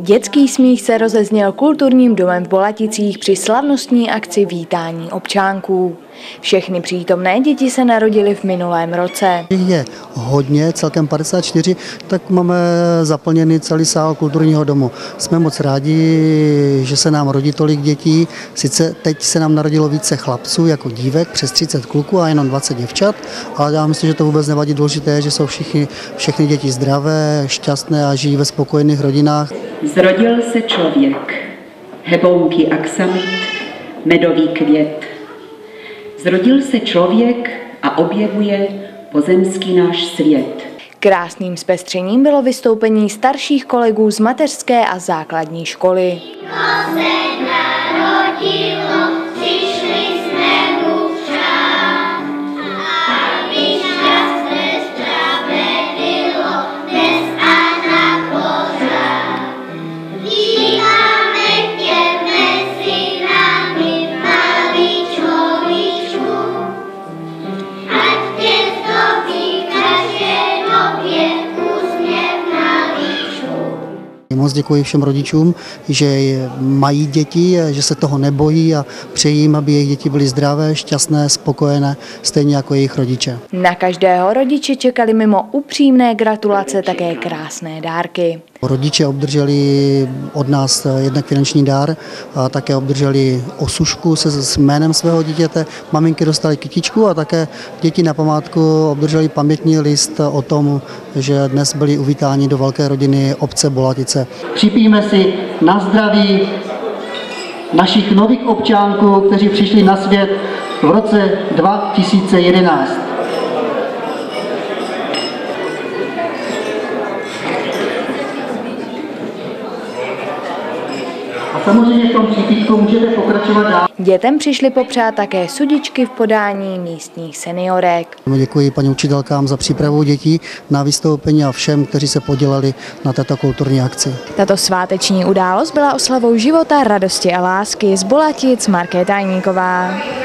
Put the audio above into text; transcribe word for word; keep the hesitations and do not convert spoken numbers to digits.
Dětský smích se rozezněl kulturním domem v Bolaticích při slavnostní akci vítání občánků. Všechny přítomné děti se narodily v minulém roce. Je hodně, celkem padesát čtyři, tak máme zaplněný celý sál kulturního domu. Jsme moc rádi, že se nám rodí tolik dětí. Sice teď se nám narodilo více chlapců jako dívek, přes třicet kluků a jenom dvacet děvčat, ale já myslím, že to vůbec nevadí. Důležité je, že jsou všichni, všechny děti zdravé, šťastné a žijí ve spokojených rodinách. Zrodil se člověk, hebounký aksamit, medový květ. Zrodil se člověk a objevuje pozemský náš svět. Krásným zpestřením bylo vystoupení starších kolegů z mateřské a základní školy. Moc děkuji všem rodičům, že mají děti, že se toho nebojí a přeji jim, aby jejich děti byly zdravé, šťastné, spokojené, stejně jako jejich rodiče. Na každého rodiče čekali mimo upřímné gratulace také krásné dárky. Rodiče obdrželi od nás jednak finanční dár a také obdrželi osušku se s jménem svého dítěte. Maminky dostaly kytičku a také děti na památku obdrželi pamětní list o tom, že dnes byli uvítáni do velké rodiny obce Bolatice. Připijme si na zdraví našich nových občánků, kteří přišli na svět v roce dva tisíce jedenáct. Samozřejmě v tom přípitku můžete pokračovat dál. Dětem přišli popřát také sudičky v podání místních seniorek. Děkuji paní učitelkám za přípravu dětí na vystoupení a všem, kteří se podíleli na této kulturní akci. Tato sváteční událost byla oslavou života, radosti a lásky z Bolatic Markéta Tajníková.